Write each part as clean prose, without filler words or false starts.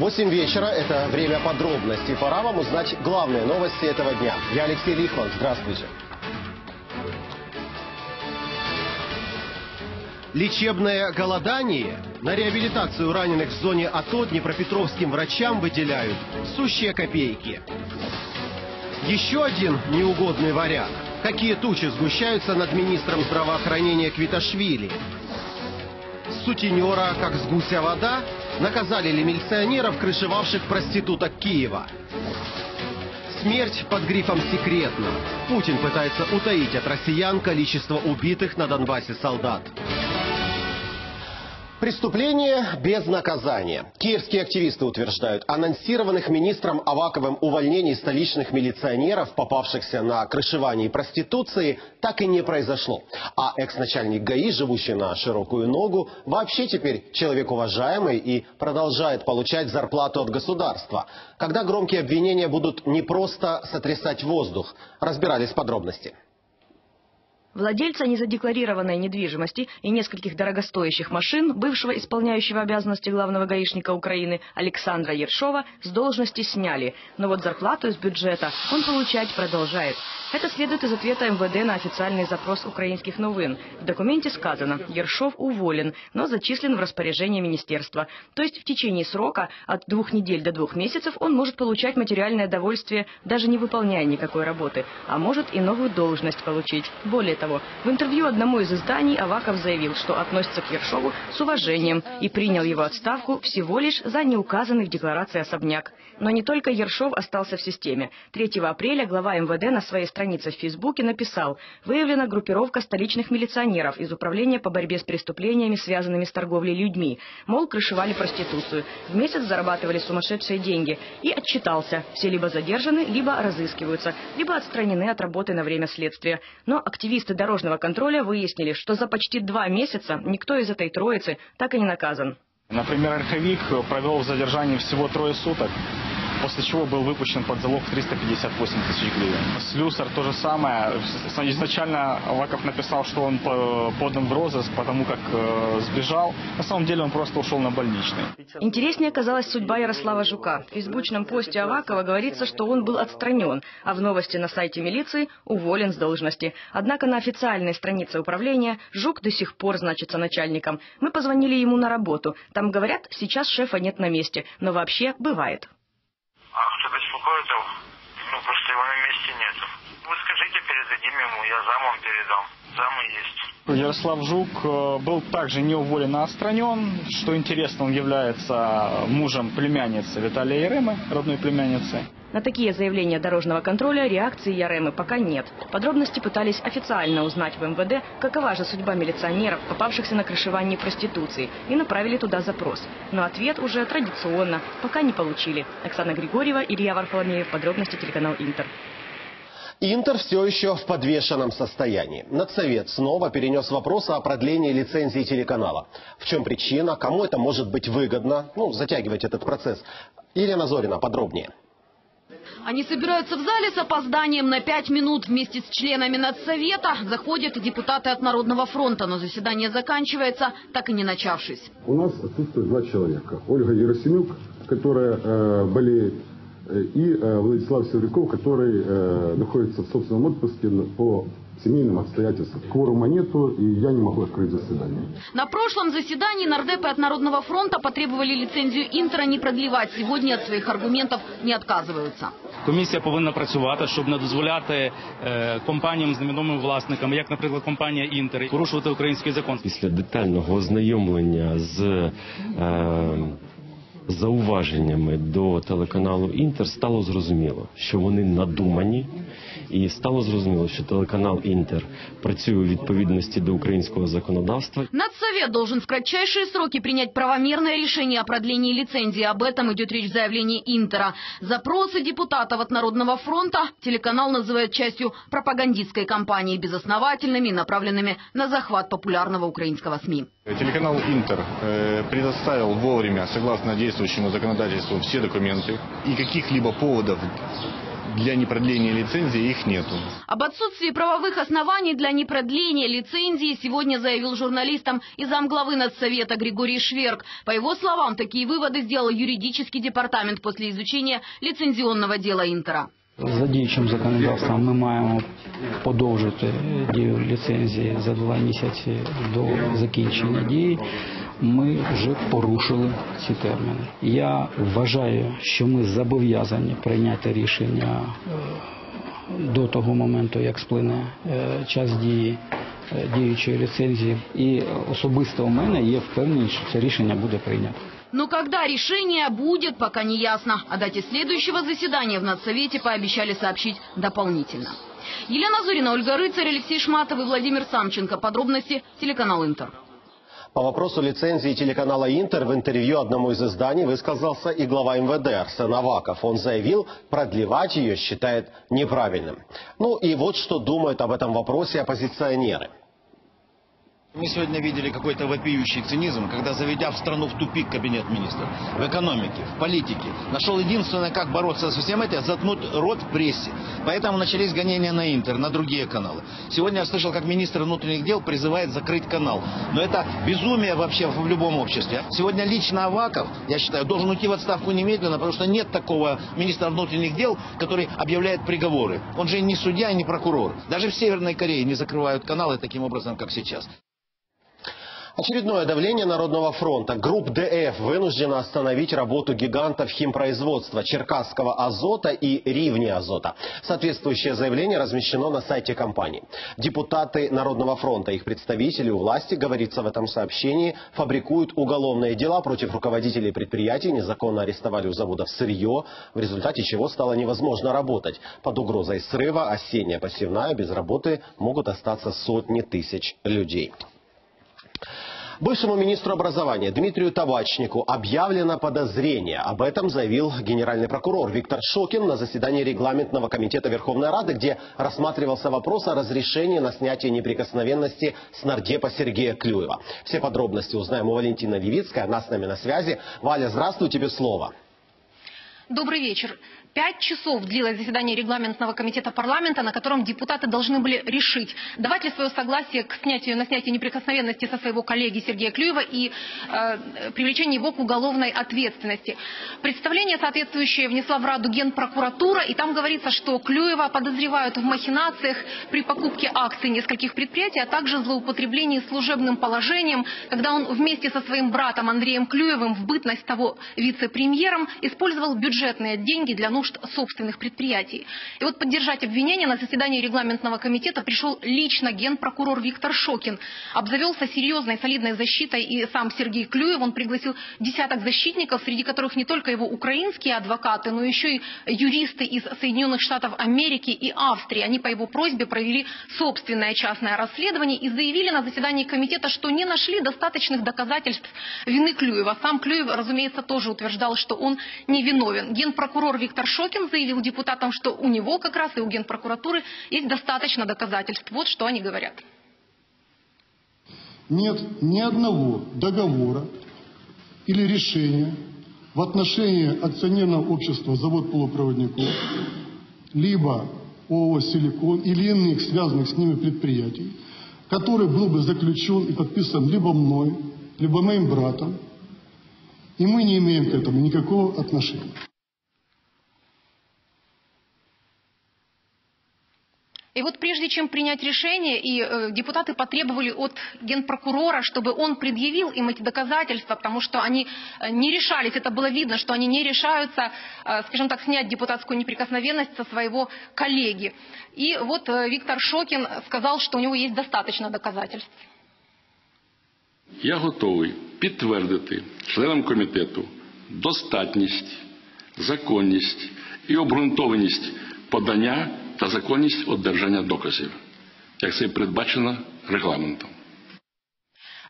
8 вечера – это время подробностей. Пора вам узнать главные новости этого дня. Я Алексей Лихман. Здравствуйте. Лечебное голодание. На реабилитацию раненых в зоне АТО днепропетровским врачам выделяют сущие копейки. Еще один неугодный варяг. Какие тучи сгущаются над министром здравоохранения Квиташвили? Сутенера, как с гуся вода, наказали ли милиционеров, крышевавших проституток Киева? Смерть под грифом «секретно». Путин пытается утаить от россиян количество убитых на Донбассе солдат. Преступление без наказания. Киевские активисты утверждают, анонсированных министром Аваковым увольнений столичных милиционеров, попавшихся на крышевании проституции, так и не произошло. А экс-начальник ГАИ, живущий на широкую ногу, вообще теперь человек уважаемый и продолжает получать зарплату от государства. Когда громкие обвинения будут не просто сотрясать воздух? Разбирались подробности. Владельца незадекларированной недвижимости и нескольких дорогостоящих машин, бывшего исполняющего обязанности главного гаишника Украины Александра Ершова, с должности сняли. Но вот зарплату из бюджета он получать продолжает. Это следует из ответа МВД на официальный запрос украинских новин. В документе сказано, Ершов уволен, но зачислен в распоряжение министерства. То есть в течение срока от 2 недель до 2 месяцев он может получать материальное довольствие, даже не выполняя никакой работы. А может и новую должность получить. Более того, в интервью одному из изданий Аваков заявил, что относится к Ершову с уважением и принял его отставку всего лишь за неуказанный в декларации особняк. Но не только Ершов остался в системе. 3 апреля глава МВД на своей странице в Фейсбуке написал: выявлена группировка столичных милиционеров из Управления по борьбе с преступлениями, связанными с торговлей людьми. Мол, крышевали проституцию. В месяц зарабатывали сумасшедшие деньги. И отчитался. Все либо задержаны, либо разыскиваются, либо отстранены от работы на время следствия. Но активисты дорожного контроля выяснили, что за почти 2 месяца никто из этой троицы так и не наказан. Например, Ольховик провел в задержании всего 3 суток, после чего был выпущен под залог 358 тысяч гривен. Слюсар то же самое. Изначально Аваков написал, что он подан в розыск, потому как сбежал. На самом деле он просто ушел на больничный. Интереснее оказалась судьба Ярослава Жука. В фейсбучном посте Авакова говорится, что он был отстранен, а в новости на сайте милиции уволен с должности. Однако на официальной странице управления Жук до сих пор значится начальником. Мы позвонили ему на работу. Там говорят, сейчас шефа нет на месте, но вообще бывает. А кто беспокоит его? Ну, просто его на месте нету. Вы скажите, передадим ему, я замом передал. Зам и есть. Ярослав Жук был также не уволен, а отстранен. Что интересно, он является мужем племянницы Виталия Яремы, родной племянницы. На такие заявления дорожного контроля реакции Яремы пока нет. Подробности пытались официально узнать в МВД, какова же судьба милиционеров, попавшихся на крышевании проституции, и направили туда запрос. Но ответ уже традиционно пока не получили. Оксана Григорьева, Илья Варфоломеев. Подробности телеканал Интер. Интер все еще в подвешенном состоянии. Надсовет снова перенес вопрос о продлении лицензии телеканала. В чем причина, кому это может быть выгодно, затягивать этот процесс. Елена Зорина подробнее. Они собираются в зале с опозданием на 5 минут. Вместе с членами Надсовета заходят депутаты от Народного фронта. Но заседание заканчивается, так и не начавшись. У нас отсутствует 2 человека. Ольга Герасимюк, которая болеет, и Владислав Севряков, который находится в собственном отпуске по семейным обстоятельствам. Кворума нету, и я не могу открыть заседание. На прошлом заседании нардепы от Народного фронта потребовали лицензію Інтера не продлевать. Сегодня от своих аргументов не отказываются. Комісія повинна працювати, щоб не дозволяти компаніям з невідомими власниками, як, наприклад, компанія «Інтер», порушувати український закон. Після детального ознайомлення з зауваженнями до телеканалу «Інтер» стало зрозуміло, що вони надумані. І стало зрозуміло, що телеканал «Інтер» працює у відповідності до українського законодавства. Надсовет должен в кратчайшие сроки принять правомерное решение о продлении лицензии. Об этом идет речь в заявлении Интера. Запросы депутатов от Народного фронта телеканал называет частью пропагандистской кампании, безосновательными и направленными на захват популярного украинского СМИ. Телеканал «Интер» предоставил вовремя, согласно действующему законодательству, все документы. И каких-либо поводов для непродления лицензии их нету. Об отсутствии правовых оснований для непродления лицензии сегодня заявил журналистам и замглавы Надсовета Григорий Шверк. По его словам, такие выводы сделал юридический департамент после изучения лицензионного дела Інтера. За діючим законодавством ми маємо подовжити дію ліцензії за 2 місяці до закінчення дії. Ми вже порушили ці терміни. Я вважаю, що ми зобов'язані прийняти рішення до того моменту, як сплине час дії діючої ліцензії. І особисто у мене є впевненість, що це рішення буде прийнято. Но когда решение будет, пока не ясно. О дате следующего заседания в Надсовете пообещали сообщить дополнительно. Елена Зурина, Ольга Рыцарь, Алексей Шматов и Владимир Самченко. Подробности телеканал Интер. По вопросу лицензии телеканала «Интер» в интервью одному из изданий высказался и глава МВД Арсен Аваков. Он заявил, продлевать ее считает неправильным. Ну и вот что думают об этом вопросе оппозиционеры. Мы сегодня видели какой-то вопиющий цинизм, когда, заведя в страну в тупик кабинет министров, в экономике, в политике, нашел единственное, как бороться со всем этим, заткнуть рот в прессе. Поэтому начались гонения на Интер, на другие каналы. Сегодня я слышал, как министр внутренних дел призывает закрыть канал. Но это безумие вообще в любом обществе. Сегодня лично Аваков, я считаю, должен уйти в отставку немедленно, потому что нет такого министра внутренних дел, который объявляет приговоры. Он же не судья и не прокурор. Даже в Северной Корее не закрывают каналы таким образом, как сейчас. Очередное давление Народного фронта. Групп ДФ вынуждена остановить работу гигантов химпроизводства Черкасского азота и Ривни азота. Соответствующее заявление размещено на сайте компании. Депутаты Народного фронта и их представители у власти, говорится в этом сообщении, фабрикуют уголовные дела против руководителей предприятий, незаконно арестовали у заводов сырье, в результате чего стало невозможно работать. Под угрозой срыва осенняя посевная, без работы могут остаться сотни тысяч людей. Бывшему министру образования Дмитрию Табачнику объявлено подозрение. Об этом заявил генеральный прокурор Виктор Шокин на заседании регламентного комитета Верховной Рады, где рассматривался вопрос о разрешении на снятие неприкосновенности с нардепа Сергея Клюева. Все подробности узнаем у Валентины Левицкой. Она с нами на связи. Валя, здравствуй, тебе слово. Добрый вечер. 5 часов длилось заседание регламентного комитета парламента, на котором депутаты должны были решить, давать ли свое согласие к на снятие неприкосновенности со своего коллеги Сергея Клюева и привлечение его к уголовной ответственности. Представление соответствующее внесла в Раду Генпрокуратура, и там говорится, что Клюева подозревают в махинациях при покупке акций нескольких предприятий, а также злоупотреблении служебным положением, когда он вместе со своим братом Андреем Клюевым в бытность того вице-премьером использовал бюджетные деньги для нужд собственных предприятий. И вот поддержать обвинение на заседании регламентного комитета пришел лично генпрокурор Виктор Шокин. Обзавелся серьезной, солидной защитой и сам Сергей Клюев. Он пригласил десяток защитников, среди которых не только его украинские адвокаты, но еще и юристы из Соединенных Штатов Америки и Австрии. Они по его просьбе провели собственное частное расследование и заявили на заседании комитета, что не нашли достаточных доказательств вины Клюева. Сам Клюев, разумеется, тоже утверждал, что он невиновен. Генпрокурор Виктор Шокин заявил депутатам, что у него как раз и у Генпрокуратуры есть достаточно доказательств. Вот что они говорят. Нет ни одного договора или решения в отношении акционерного общества «Завод полупроводников», либо ООО «Силикон» или иных связанных с ними предприятий, который был бы заключен и подписан либо мной, либо моим братом, и мы не имеем к этому никакого отношения. И вот прежде чем принять решение, и депутаты потребовали от генпрокурора, чтобы он предъявил им эти доказательства, потому что они не решались, это было видно, что они не решаются, скажем так, снять депутатскую неприкосновенность со своего коллеги. И вот Виктор Шокин сказал, что у него есть достаточно доказательств. Я готовий підтвердити членам комітету достатність, законність і обґрунтованість подання та законність одержання доказів, як це передбачено регламентом.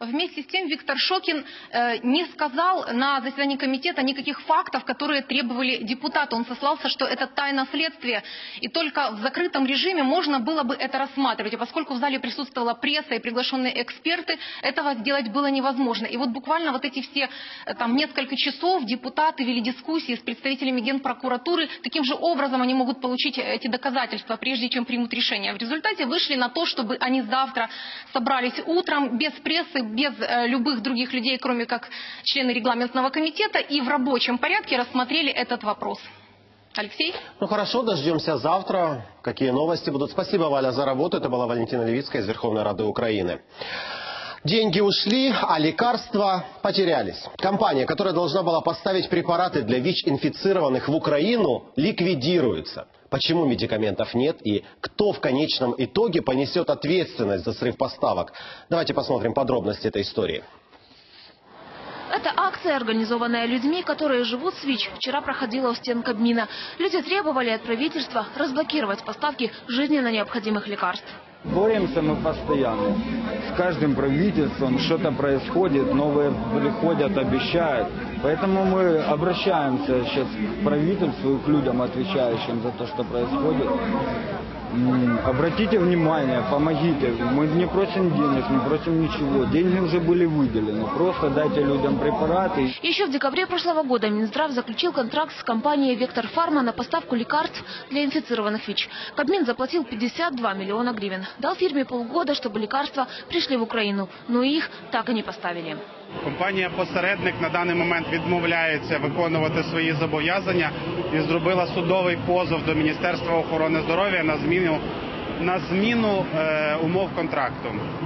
Вместе с тем Виктор Шокин не сказал на заседании комитета никаких фактов, которые требовали депутаты. Он сослался, что это тайна следствия, и только в закрытом режиме можно было бы это рассматривать. И поскольку в зале присутствовала пресса и приглашенные эксперты, этого сделать было невозможно. И вот буквально вот эти все там несколько часов депутаты вели дискуссии с представителями Генпрокуратуры. Таким же образом они могут получить эти доказательства, прежде чем примут решение. В результате вышли на то, чтобы они завтра собрались утром без прессы, без любых других людей, кроме как члены регламентного комитета, и в рабочем порядке рассмотрели этот вопрос. Алексей? Ну хорошо, дождемся завтра. Какие новости будут. Спасибо, Валя, за работу. Это была Валентина Левицкая из Верховной Рады Украины. Деньги ушли, а лекарства потерялись. Компания, которая должна была поставить препараты для ВИЧ-инфицированных в Украину, ликвидируется. Почему медикаментов нет и кто в конечном итоге понесет ответственность за срыв поставок? Давайте посмотрим подробности этой истории. Эта акция, организованная людьми, которые живут с ВИЧ, вчера проходила у стен Кабмина. Люди требовали от правительства разблокировать поставки жизненно необходимых лекарств. Боремся мы постоянно. С каждым правительством что-то происходит, новые приходят, обещают. Поэтому мы обращаемся сейчас к правительству и к людям, отвечающим за то, что происходит. Обратите внимание, помогите. Мы не просим денег, не просим ничего. Деньги уже были выделены. Просто дайте людям препараты. Еще в декабре прошлого года Минздрав заключил контракт с компанией «Вектор Фарма» на поставку лекарств для инфицированных ВИЧ. Кабмин заплатил 52 миллиона гривен. Дал фирме полгода, чтобы лекарства пришли в Украину. Но их так и не поставили. Компанія-посередник на даний момент відмовляється виконувати свої зобов'язання і зробила судовий позов до Міністерства охорони здоров'я на зміну умов контракту.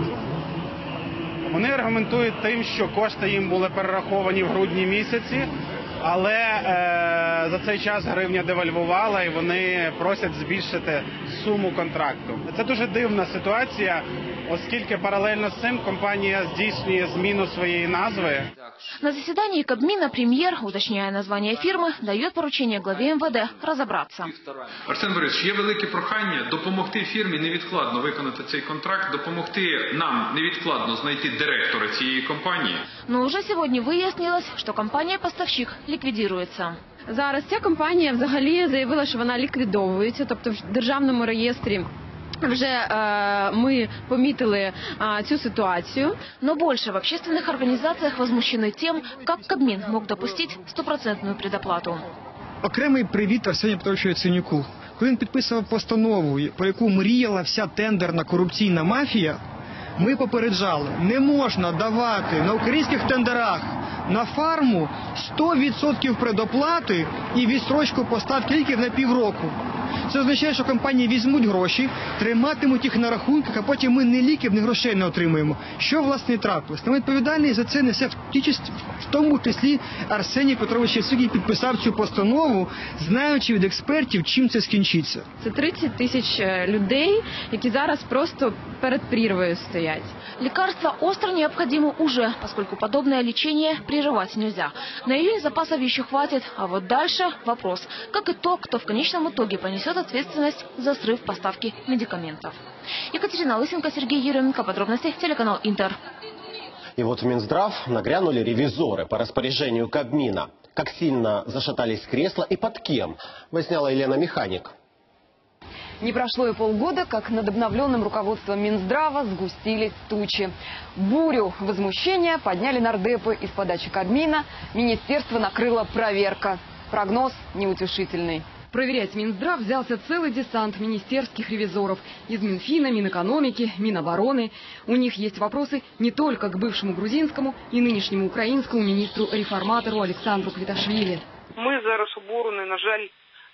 Вони аргументують тим, що кошти їм були перераховані в грудні місяці, але за цей час гривня девальвувала і вони просять збільшити суму контракту. Це дуже дивна ситуація, оскільки паралельно з цим компанія здійснює зміну своєї назви. На заседании Кабмина премьер, уточняя название фирмы, дает поручение главе МВД разобраться. Арсен Борисович, є велике прохання допомогти фірмі невідкладно виконати цей контракт, допомогти нам невідкладно знайти директора цієї компанії. Но уже сегодня выяснилось, что компания-поставщик ликвидируется. Зараз ця компанія взагалі заявила, що вона ліквідовується, тобто в державному реєстрі вже мы помітили цю ситуацию. Но больше в общественных организациях возмущены тем, как Кабмин мог допустить 100% предоплату. Окремий привіт Арсенію Петровичу Яценюку. Коли він підписував постанову, про яку мріяла вся тендерна корупційна мафія, ми попереджали, не можна давати на українських тендерах на фарму 100% предоплати і відстрочку поставки ліків на півроку. Це означає, що компанії візьмуть гроші, триматимуть їх на рахунках, а потім ми ні ліків, ні грошей не отримуємо. Що, власне, і трапилось? Тому відповідальний за це несе в тому числі Арсеній Петрович Яценюк, який підписав цю постанову, знаючи від експертів, чим це скінчиться. Це 30 тисяч людей, які зараз просто перед прірвою стоять. Лекарства остро необходимы уже, поскольку подобное лечение прерывать нельзя. На июнь запасов еще хватит, а вот дальше вопрос, как и то, кто в конечном итоге понесет ответственность за срыв поставки медикаментов. Екатерина Лысенко, Сергей Еременко. Подробности телеканал Интер. И вот в Минздрав нагрянули ревизоры по распоряжению Кабмина. Как сильно зашатались кресла и под кем, выясняла Елена Механик. Не прошло и полгода, как над обновленным руководством Минздрава сгустились тучи. Бурю возмущения подняли нардепы. Из подачи Кабмина министерство накрыла проверка. Прогноз неутешительный. Проверять Минздрав взялся целый десант министерских ревизоров из Минфина, Минэкономики, Минобороны. У них есть вопросы не только к бывшему грузинскому и нынешнему украинскому министру-реформатору Олександру Квіташвілі. Ми зараз обурені, на жаль,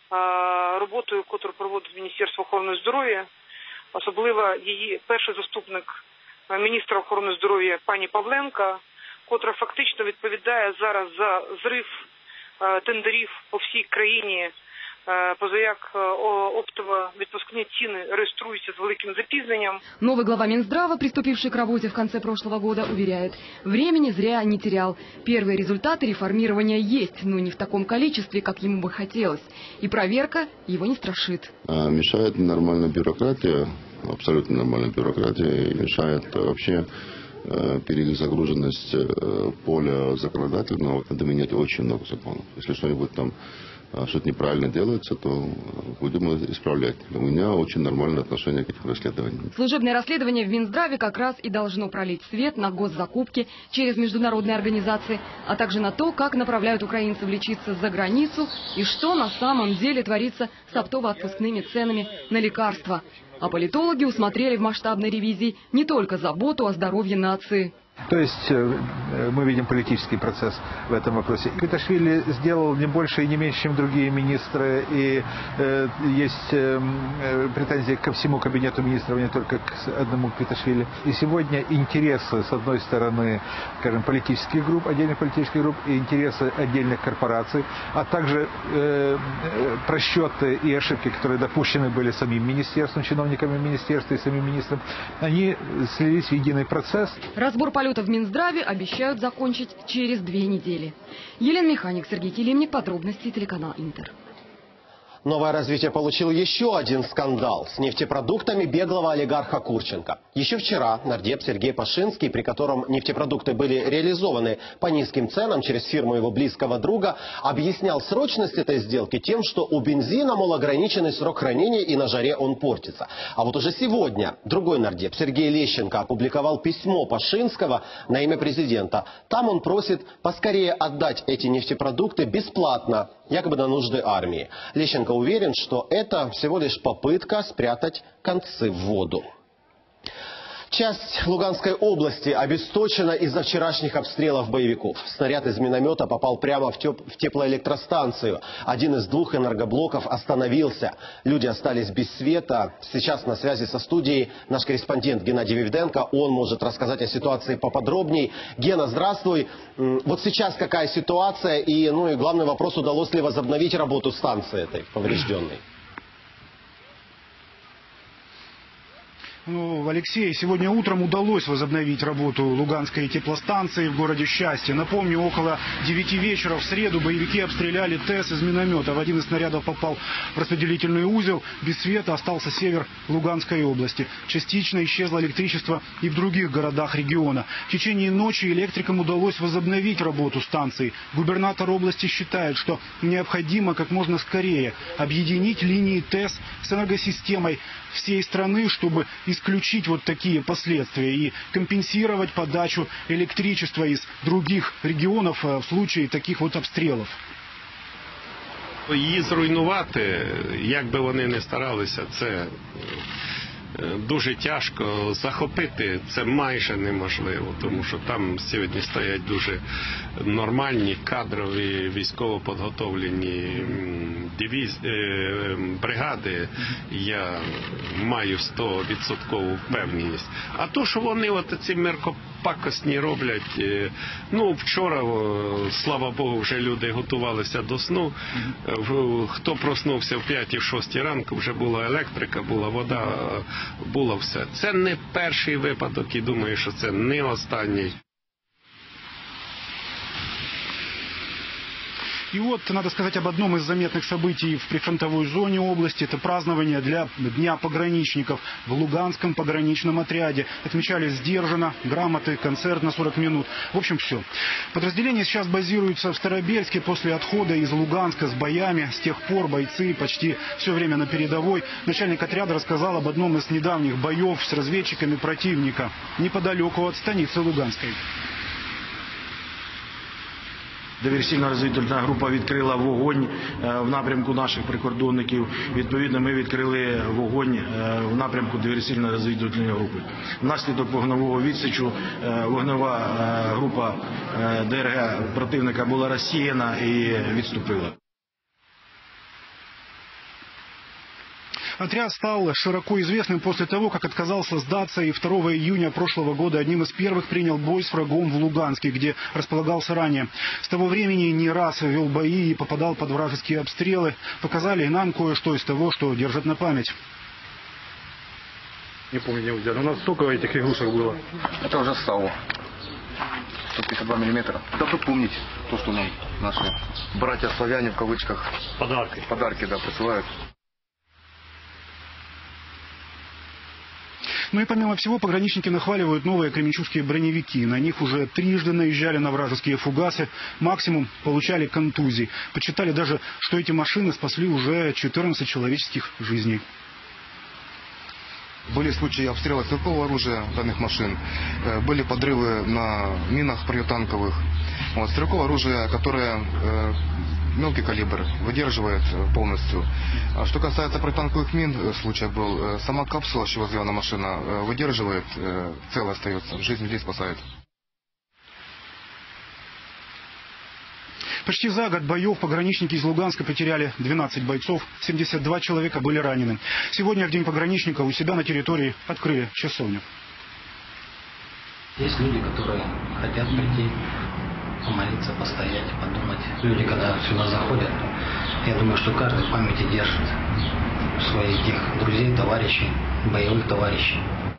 роботою, яку проводить Міністерство охорони здоров'я, особливо її перший заступник міністра охорони здоров'я пані Павленка, котра фактично відповідає зараз за зрив тендерів по всій країні, позаяк оптово-відпускні ціни реєструються з великим запізненням. Новый глава Минздрава, приступивший к работе в конце прошлого года, уверяет, времени зря не терял. Первые результаты реформирования есть, но не в таком количестве, как ему бы хотелось. И проверка его не страшит. Мешает нормальная бюрократия, абсолютно нормальная бюрократия, и мешает вообще перезагруженность поля законодательного, надо менять очень много законов. Если что-нибудь там что-то неправильно делается, то будем исправлять. У меня очень нормальное отношение к этим расследованиям. Служебное расследование в Минздраве как раз и должно пролить свет на госзакупки через международные организации, а также на то, как направляют украинцев лечиться за границу и что на самом деле творится с оптово-отпускными ценами на лекарства. А политологи усмотрели в масштабной ревизии не только заботу о здоровье нации. То есть мы видим политический процесс в этом вопросе. Квиташвили сделал не больше и не меньше, чем другие министры. И есть претензии ко всему кабинету министров, не только к одному Квиташвили. И сегодня интересы, с одной стороны, скажем, политических групп, отдельных политических групп, и интересы отдельных корпораций, а также просчеты и ошибки, которые допущены были самим министерством, чиновниками министерства и самим министром, они слились в единый процесс. Разбор полетов в Минздраве обещают закончить через 2 недели. Елена Механик, Сергей Килимник, подробности, телеканал Интер. Новое развитие получил еще один скандал с нефтепродуктами беглого олигарха Курченко. Еще вчера нардеп Сергей Пашинский, при котором нефтепродукты были реализованы по низким ценам через фирму его близкого друга, объяснял срочность этой сделки тем, что у бензина, мол, ограниченный срок хранения и на жаре он портится. А вот уже сегодня другой нардеп Сергей Лещенко опубликовал письмо Пашинского на имя президента. Там он просит поскорее отдать эти нефтепродукты бесплатно, якобы на нужды армии. Лещенко уверен, что это всего лишь попытка спрятать концы в воду. Часть Луганской области обесточена из-за вчерашних обстрелов боевиков. Снаряд из миномета попал прямо в теплоэлектростанцию. Один из 2 энергоблоков остановился. Люди остались без света. Сейчас на связи со студией наш корреспондент Геннадий Вивденко. Он может рассказать о ситуации поподробней. Гена, здравствуй. Вот сейчас какая ситуация? И главный вопрос, удалось ли возобновить работу станции этой поврежденной? Алексей, сегодня утром удалось возобновить работу Луганской теплостанции в городе Счастье. Напомню, около 9 вечера в среду боевики обстреляли ТЭС из миномета. В один из снарядов попал в распределительный узел. Без света остался север Луганской области. Частично исчезло электричество и в других городах региона. В течение ночи электрикам удалось возобновить работу станции. Губернатор области считает, что необходимо как можно скорее объединить линии ТЭС с энергосистемой всей страны, чтобы исключить вот такие последствия и компенсировать подачу электричества из других регионов в случае таких вот обстрелов. Її зруйнувати, як би вони не старалися, це дуже тяжко. Захопити це майже неможливо, тому що там сьогодні стоять дуже нормальні, кадрові, військово підготовлені бригади. Я маю 100% впевненість. А то, що вони ці меркопакосні роблять, вчора, слава Богу, вже люди готувалися до сну. Хто проснувся в 5-6 ранку, вже була електрика, була вода, було все. Це не перший випадок і думаю, що це не останній. И вот, надо сказать об одном из заметных событий в прифронтовой зоне области. Это празднование для Дня пограничников в Луганском пограничном отряде. Отмечали сдержанно, грамоты, концерт на 40 минут. В общем, все. Подразделение сейчас базируется в Старобельске после отхода из Луганска с боями. С тех пор бойцы почти все время на передовой. Начальник отряда рассказал об одном из недавних боев с разведчиками противника неподалеку от станицы Луганской. Диверсійно-розвідувальна група відкрила вогонь в напрямку наших прикордонників. Відповідно, ми відкрили вогонь в напрямку диверсійно-розвідувальної групи. Внаслідок вогневого відсічу вогнева група ДРГ противника була розсіяна і відступила. Отряд стал широко известным после того, как отказался сдаться и 2 июня прошлого года одним из первых принял бой с врагом в Луганске, где располагался ранее. С того времени не раз вел бои и попадал под вражеские обстрелы. Показали нам кое-что из того, что держат на память. Не помню, не уверен. У нас столько этих игрушек было. Это уже САУ. 152 миллиметра. Должны помнить то, что нам наши братья-славяне в кавычках подарки присылают. Ну и помимо всего, пограничники нахваливают новые кременчугские броневики. На них уже трижды наезжали на вражеские фугасы. Максимум получали контузии. Подсчитали даже, что эти машины спасли уже 14 человеческих жизней. Были случаи обстрела стрелкового оружия данных машин, были подрывы на минах противотанковых. Стрелковое оружие, которое мелкий калибр, выдерживает полностью. Что касается противотанковых мин, случай был, сама капсула, с чего сделана машина, выдерживает, целая остается, жизнь людей спасает. Почти за год боев пограничники из Луганска потеряли 12 бойцов, 72 человека были ранены. Сегодня, в День пограничника, у себя на территории открыли часовню. Есть люди, которые хотят прийти, помолиться, постоять, подумать. Люди, когда сюда заходят, я думаю, что каждый в памяти держит своих тех друзей, товарищей, боевых товарищей.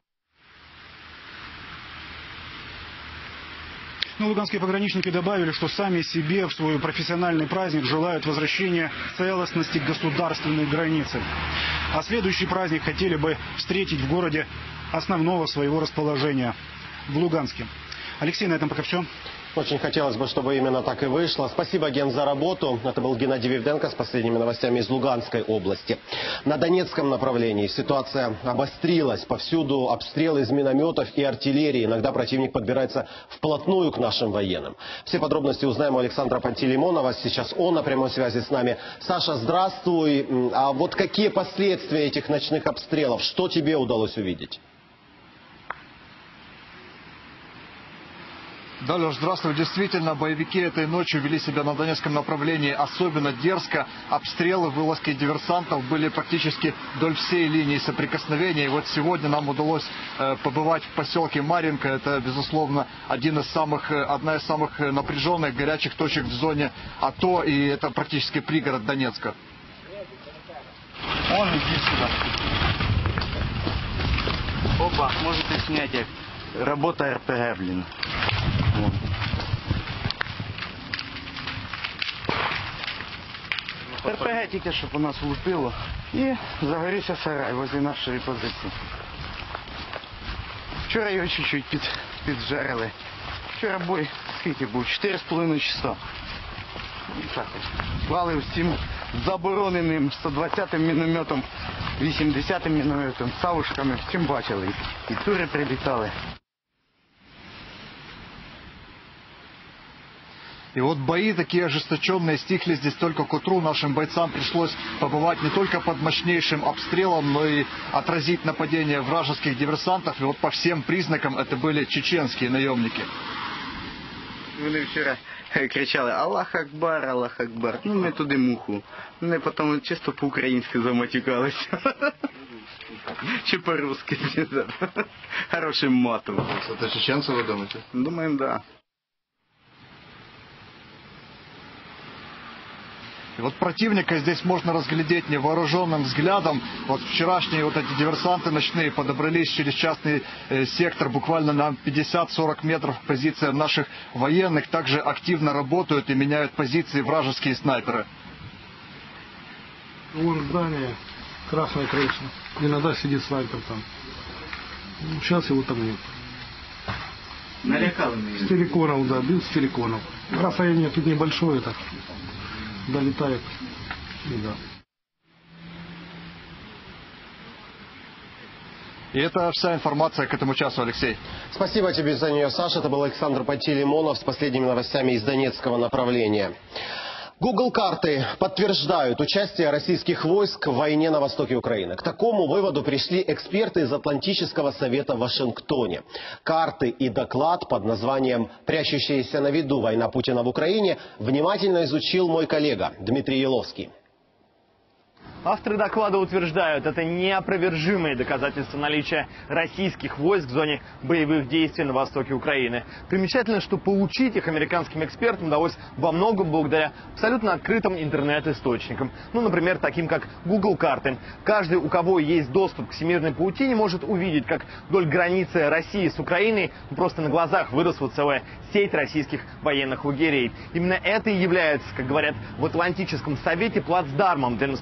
Но луганские пограничники добавили, что сами себе в свой профессиональный праздник желают возвращения целостности государственной границы. А следующий праздник хотели бы встретить в городе основного своего расположения, в Луганске. Алексей, на этом пока все. Очень хотелось бы, чтобы именно так и вышло. Спасибо, Ген, за работу. Это был Геннадий Вивденко с последними новостями из Луганской области. На Донецком направлении ситуация обострилась. Повсюду обстрелы из минометов и артиллерии. Иногда противник подбирается вплотную к нашим военным. Все подробности узнаем у Александра Пантелеймонова. Сейчас он на прямой связи с нами. Саша, здравствуй. А вот какие последствия этих ночных обстрелов? Что тебе удалось увидеть? Да, Леш, здравствуй. Действительно, боевики этой ночью вели себя на Донецком направлении особенно дерзко. Обстрелы, вылазки диверсантов были практически вдоль всей линии соприкосновения. И вот сегодня нам удалось побывать в поселке Марьинка. Это, безусловно, одна из самых напряженных, горячих точек в зоне АТО. И это практически пригород Донецка. Он, иди сюда. Опа, можете снять. Работа РПГ, блин. РПГ тільки що по нас влупило і загорівся сарай возле нашої позиції. Вчора його чуть-чуть піджарили. Вчора бой скільки був? 4,5 часа. Клали всім забороненим 120-м мінометом, 80-м мінометом, савушками, чим бачили. І тури прилітали. И вот бои такие ожесточенные стихли здесь только к утру. Нашим бойцам пришлось побывать не только под мощнейшим обстрелом, но и отразить нападение вражеских диверсантов. И вот по всем признакам это были чеченские наемники. Вони вчора кричали «Аллах Акбар, Аллах Акбар». Ну, ми туди муху. Вони потім чисто по-українськи заматюкалися. Чи по-русски. Хорошим матом. Это чеченцы, вы думаете? Думаем, да. И вот противника здесь можно разглядеть невооруженным взглядом. Вот вчерашние вот эти диверсанты ночные подобрались через частный сектор буквально на 50-40 метров к позициям наших военных. Также активно работают и меняют позиции вражеские снайперы. Вон здание, красная крыша. Иногда сидит снайпер там. Сейчас его там нет. Налякал меня. С телеконов, да, бил с телеконов. Расстояние тут небольшое так. Долетает. И да. И это вся информация к этому часу, Алексей. Спасибо тебе за нее, Саша. Это был Александр Пантелеймонов с последними новостями из Донецкого направления. Google карты подтверждают участие российских войск в войне на востоке Украины. К такому выводу пришли эксперты из Атлантического совета в Вашингтоне. Карты и доклад под названием «Прячущаяся на виду война Путина в Украине» внимательно изучил мой коллега Дмитрий Еловский. Авторы доклада утверждают, это неопровержимые доказательства наличия российских войск в зоне боевых действий на востоке Украины. Примечательно, что получить их американским экспертам удалось во многом благодаря абсолютно открытым интернет-источникам. Ну, например, таким как Google карты. Каждый, у кого есть доступ к всемирной паутине, может увидеть, как вдоль границы России с Украиной просто на глазах выросла целая сеть российских военных лагерей. Именно это и является, как говорят в Атлантическом совете, плацдармом для наступления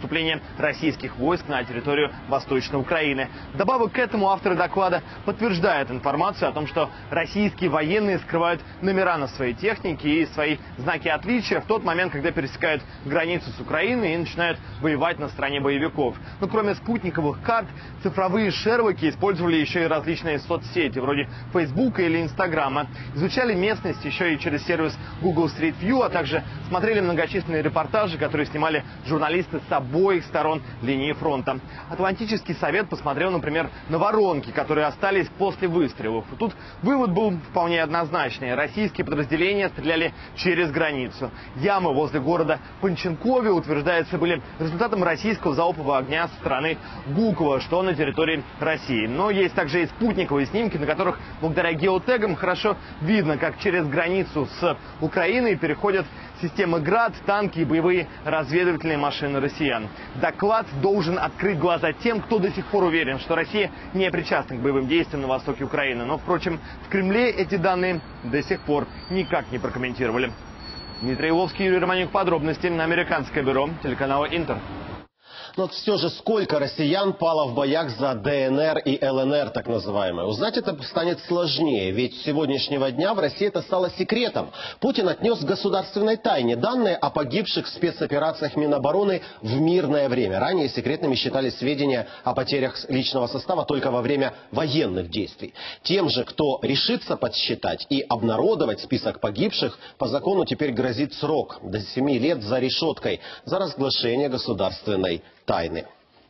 российских войск на территорию Восточной Украины. Вдобавок к этому авторы доклада подтверждают информацию о том, что российские военные скрывают номера на своей технике и свои знаки отличия в тот момент, когда пересекают границу с Украиной и начинают воевать на стороне боевиков. Но кроме спутниковых карт, цифровые шерлоки использовали еще и различные соцсети, вроде Фейсбука или Инстаграма. Изучали местность еще и через сервис Google Street View, а также смотрели многочисленные репортажи, которые снимали журналисты с обоих сторон линии фронта. Атлантический совет посмотрел, например, на воронки, которые остались после выстрелов. И тут вывод был вполне однозначный. Российские подразделения стреляли через границу. Ямы возле города Панченкове, утверждается, были результатом российского залпового огня со стороны Гукова, что на территории России. Но есть также и спутниковые снимки, на которых благодаря геотегам хорошо видно, как через границу с Украиной переходят системы ГРАД, танки и боевые разведывательные машины россиян. Доклад должен открыть глаза тем, кто до сих пор уверен, что Россия не причастна к боевым действиям на востоке Украины. Но, впрочем, в Кремле эти данные до сих пор никак не прокомментировали. Дмитрий Иловский, Юрий Романюк. Подробности на американское бюро телеканала «Интер». Но все же сколько россиян пало в боях за ДНР и ЛНР, так называемые? Узнать это станет сложнее, ведь с сегодняшнего дня в России это стало секретом. Путин отнес к государственной тайне данные о погибших в спецоперациях Минобороны в мирное время. Ранее секретными считались сведения о потерях личного состава только во время военных действий. Тем же, кто решится подсчитать и обнародовать список погибших, по закону теперь грозит срок до 7 лет за решеткой за разглашение государственной тайны.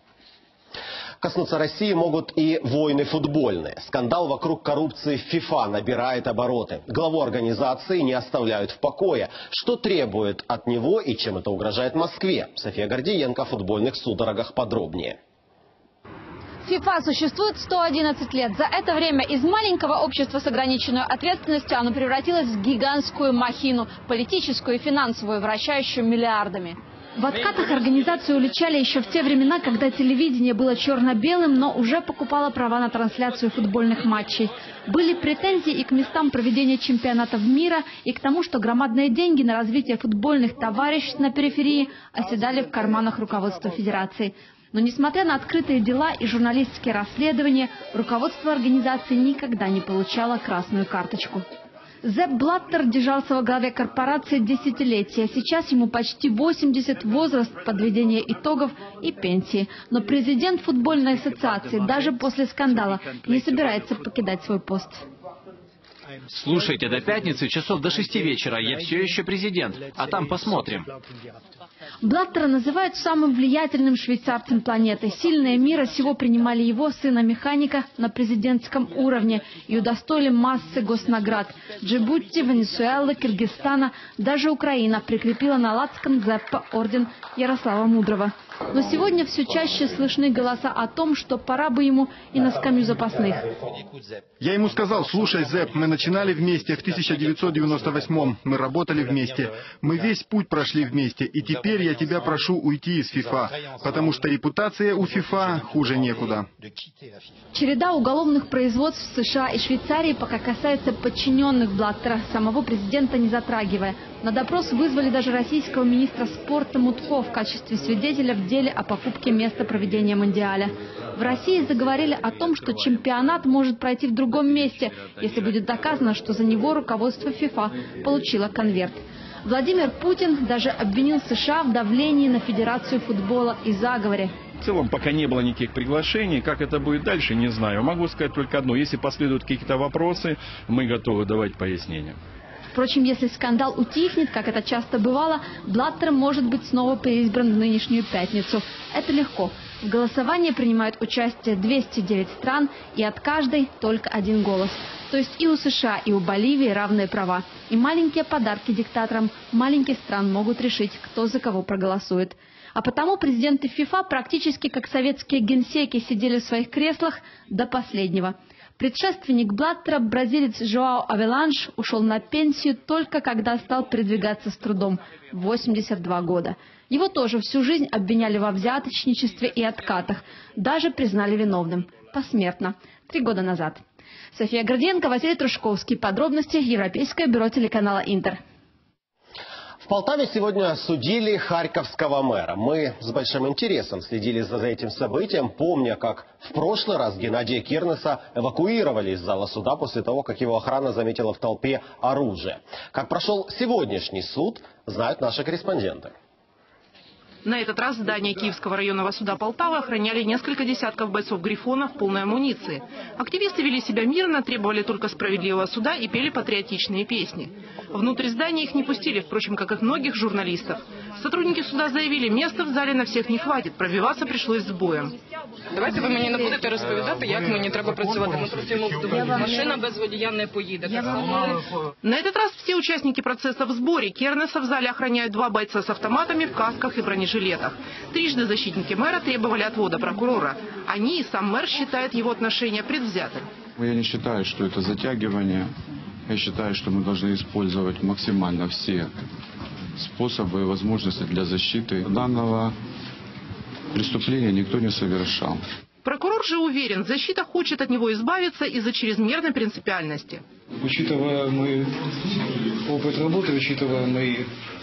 Коснуться России могут и войны футбольные. Скандал вокруг коррупции в ФИФА набирает обороты. Главу организации не оставляют в покое. Что требует от него и чем это угрожает Москве? София Гордиенко о футбольных судорогах подробнее. ФИФА существует 111 лет. За это время из маленького общества с ограниченной ответственностью оно превратилось в гигантскую махину, политическую и финансовую, вращающую миллиардами. В откатах организацию уличали еще в те времена, когда телевидение было черно-белым, но уже покупало права на трансляцию футбольных матчей. Были претензии и к местам проведения чемпионатов мира, и к тому, что громадные деньги на развитие футбольных товариществ на периферии оседали в карманах руководства федерации. Но несмотря на открытые дела и журналистские расследования, руководство организации никогда не получало красную карточку. Зепп Блаттер держался во главе корпорации десятилетия. Сейчас ему почти 80, возраст подведения итогов и пенсии. Но президент футбольной ассоциации даже после скандала не собирается покидать свой пост. Слушайте, до пятницы часов до 6 вечера я все еще президент, а там посмотрим. Блаттера называют самым влиятельным швейцарцем планеты. Сильные мира сего принимали его, сына механика, на президентском уровне и удостоили массы госнаград. Джибути, Венесуэла, Кыргызстана, даже Украина прикрепила на лацкан Зеппа орден Ярослава Мудрого. Но сегодня все чаще слышны голоса о том, что пора бы ему и на скамью запасных. Я ему сказал: слушай, Зепп, мы начинали вместе в 1998-м, мы работали вместе, мы весь путь прошли вместе, и теперь я тебя прошу уйти из ФИФА, потому что репутация у ФИФА хуже некуда. Череда уголовных производств в США и Швейцарии пока касается подчиненных Блаттера, самого президента не затрагивая. На допрос вызвали даже российского министра спорта Мутко в качестве свидетеля в деле о покупке места проведения Мундиаля. В России заговорили о том, что чемпионат может пройти в другом месте, если будет доказано, что за него руководство ФИФА получило конверт. Владимир Путин даже обвинил США в давлении на Федерацию футбола и заговоре. В целом пока не было никаких приглашений. Как это будет дальше, не знаю. Могу сказать только одно. Если последуют какие-то вопросы, мы готовы давать пояснения. Впрочем, если скандал утихнет, как это часто бывало, Блаттер может быть снова переизбран в нынешнюю пятницу. Это легко. В голосовании принимают участие 209 стран, и от каждой только один голос. То есть и у США, и у Боливии равные права. И маленькие подарки диктаторам маленьких стран могут решить, кто за кого проголосует. А потому президенты ФИФА практически как советские генсеки сидели в своих креслах до последнего. Предшественник Блаттера, бразилец Жоао Авеланш, ушел на пенсию только когда стал передвигаться с трудом – 82 года. Его тоже всю жизнь обвиняли во взяточничестве и откатах. Даже признали виновным. Посмертно. 3 года назад. София Гордиенко, Василий Трушковский. Подробности. Европейское бюро телеканала «Интер». Полтаве сегодня судили харьковского мэра. Мы с большим интересом следили за этим событием, помня, как в прошлый раз Геннадия Кирнеса эвакуировали из зала суда после того, как его охрана заметила в толпе оружие. Как прошел сегодняшний суд, знают наши корреспонденты. На этот раз здание Киевского районного суда Полтавы охраняли несколько десятков бойцов «Грифона» в полной амуниции. Активисты вели себя мирно, требовали только справедливого суда и пели патриотичные песни. Внутрь здания их не пустили, впрочем, как и многих журналистов. Сотрудники суда заявили, места в зале на всех не хватит, пробиваться пришлось с боем. Давайте ви мені не будете розповідати, як мені треба працювати. Ми просто машина без водія не поїде. На этот раз все участники процесса в сборе. Кернеса в зале охраняют два бойца с автоматами в касках и бронежилетах. Трижды защитники мэра требовали отвода прокурора. Они и сам мэр считают его отношения предвзятым. Я не считаю, что это затягивание. Я считаю, что мы должны использовать максимально все способы и возможности для защиты. Данного преступления никто не совершал. Прокурор же уверен, защита хочет от него избавиться из-за чрезмерной принципиальности. Учитывая мой опыт работы, учитывая мои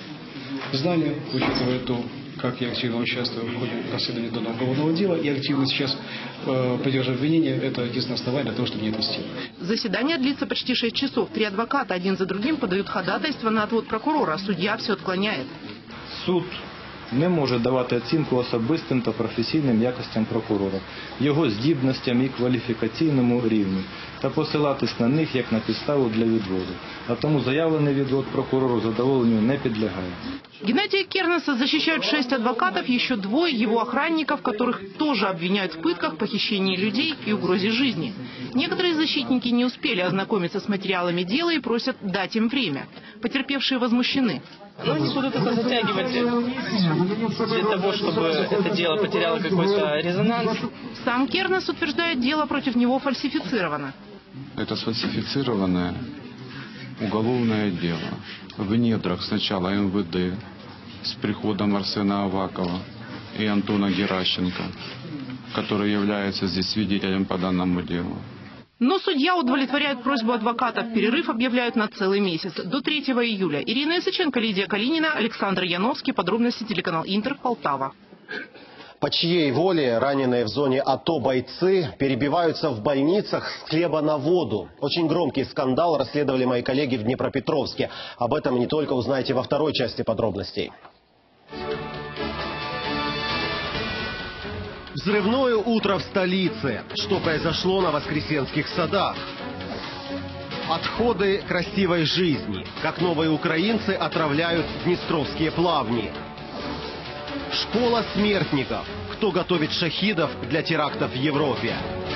знания, учитывая то, как я активно участвую в ходе расследования данного уголовного дела и активно сейчас поддерживаю обвинение, это единственное основание для того, чтобы не это сделать. Заседание длится почти 6 часов. 3 адвоката один за другим подают ходатайство на отвод прокурора. Судья все отклоняет. Суд не може давати оцінку особистим та професійним якостям прокурора, його здібностям і кваліфікаційному рівню, та посилатись на них як на підставу для відводу. А тому заявлений відвод прокурору задоволенню не підлягає. Геннадия Кирнеса защищают 6 адвокатов, еще двое его охранников, которых тоже обвиняют в пытках, похищении людей и угрозе жизни. Некоторые защитники не успели ознакомиться с материалами дела и просят дать им время. Потерпевшие возмущены. Ну, не будут это затягивать для того, чтобы это дело потеряло какой-то резонанс. Сам Кернес утверждает, дело против него фальсифицировано. Это сфальсифицированное уголовное дело. В недрах сначала МВД с приходом Арсена Авакова и Антона Геращенко, который является здесь свидетелем по данному делу. Но судья удовлетворяет просьбу адвокатов. Перерыв объявляют на целый месяц, до 3 июля. Ирина Исаченко, Лидия Калинина, Александр Яновский. Подробности телеканал Интер, Полтава. По чьей воле раненые в зоне АТО бойцы перебиваются в больницах с хлеба на воду? Очень громкий скандал расследовали мои коллеги в Днепропетровске. Об этом не только узнаете во второй части подробностей. Взрывное утро в столице. Что произошло на Воскресенских садах? Отходы красивой жизни. Как новые украинцы отравляют днестровские плавни. Школа смертников. Кто готовит шахидов для терактов в Европе?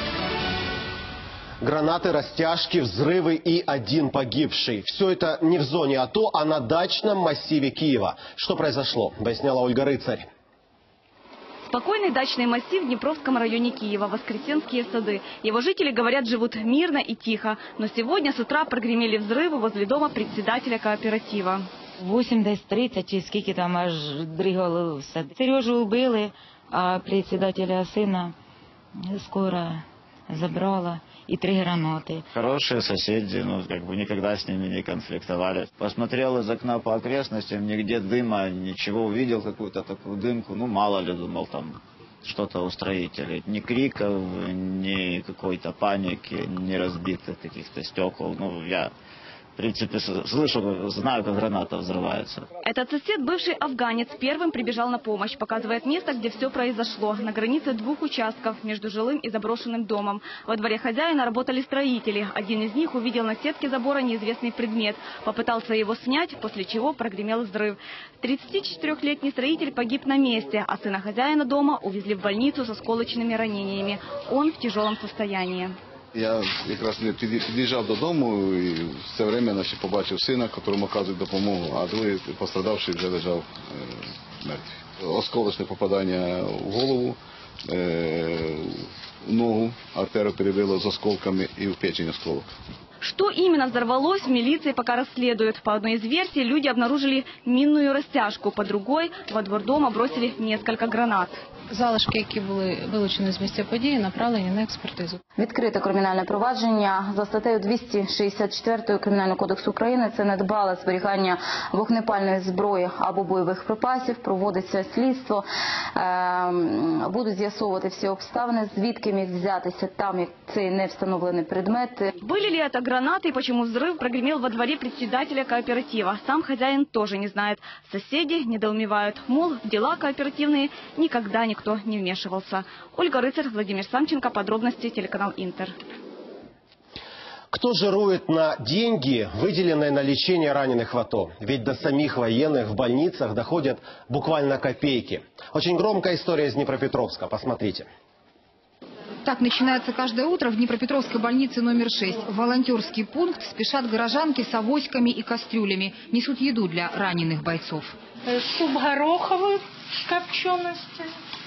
Гранаты, растяжки, взрывы и один погибший. Все это не в зоне АТО, а на дачном массиве Киева. Что произошло, выясняла Ольга Рыцарь. Спокойный дачный массив в Днепровском районе Киева, Воскресенские сады. Его жители, говорят, живут мирно и тихо. Но сегодня с утра прогремели взрывы возле дома председателя кооператива. 8:30 чи скільки там аж дригало все. Сережу вбили, а председателя сина скоро забрала. И 3 гранаты. Хорошие соседи, никогда с ними не конфликтовали. Посмотрел из окна по окрестностям, нигде дыма, ничего, увидел какую-то такую дымку, мало ли, думал, там что-то у строителей. Ни криков, ни какой-то паники, ни разбитых каких-то стекол. Я, в принципе, слышу, знаю, как граната взрывается. Этот сосед, бывший афганец, первым прибежал на помощь. Показывает место, где все произошло. На границе 2 участков между жилым и заброшенным домом. Во дворе хозяина работали строители. Один из них увидел на сетке забора неизвестный предмет. Попытался его снять, после чего прогремел взрыв. 34-летний строитель погиб на месте, а сына хозяина дома увезли в больницу со осколочными ранениями. Он в тяжелом состоянии. Я якраз під'їжджав додому і в це время побачив сина, якому оказують допомогу, а другий пострадавший вже лежав мертвий. Осколочне попадання в голову, в ногу, артерію перебило з осколками і в печень осколок. Что именно взорвалось, в милиции пока расследуют. По одной из версий, люди обнаружили минную растяжку, по другой во двор дома бросили несколько гранат. Залишки, які були вилучені з місця події, направлені на експертизу. Відкрите кримінальне провадження за статтею 264 Кримінального кодексу України. Це недбале зберігання вогнепальної зброї або бойових припасів. Проводиться слідство. Будуть з'ясовувати всі обставини, звідки міг взятися там цей невстановлений предмет. Были ли это гранаты и почему взрыв прогремел во дворе председателя кооператива? Сам хозяин тоже не знает. Соседи недоумевают. Мол, в дела кооперативные никогда никто не вмешивался. Ольга Рыцарь, Владимир Самченко. Подробности, телеканал Интер. Кто жирует на деньги, выделенные на лечение раненых в АТО? Ведь до самих военных в больницах доходят буквально копейки. Очень громкая история из Днепропетровска. Посмотрите. Так начинается каждое утро в Днепропетровской больнице номер 6. В волонтерский пункт спешат горожанки с авоськами и кастрюлями. Несут еду для раненых бойцов. Суп гороховый с копченостью.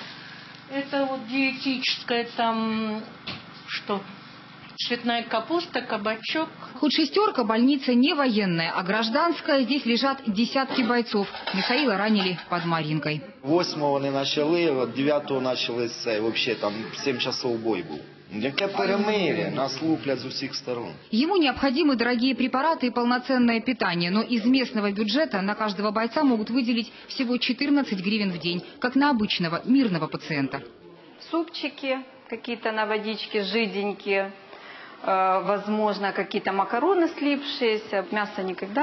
Это вот диетическое там, что, цветная капуста, кабачок. Хоть шестерка, больница не военная, а гражданская. Здесь лежат десятки бойцов. Михаила ранили под Мар'їнкою. 8-го не почали, 9-го почали це. Взагалі там 7 часов бой був. Яке перемир'я, нас луплять с усіх сторон. Ему необходимы дорогие препараты и полноценное питание, но из местного бюджета на каждого бойца могут выделить всего 14 гривен в день, как на обычного мирного пациента. Супчики, какие-то на водичке жиденькие, возможно, какие-то макароны слипшиеся. Мясо никогда